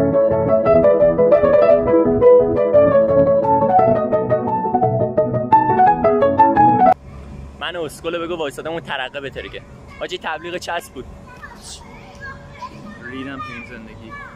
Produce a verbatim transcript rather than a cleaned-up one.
من اسکل بگو وایسادم اون ترقه بترکه. حاجی تبلیغ چسب بود. ریدم تو این زندگی.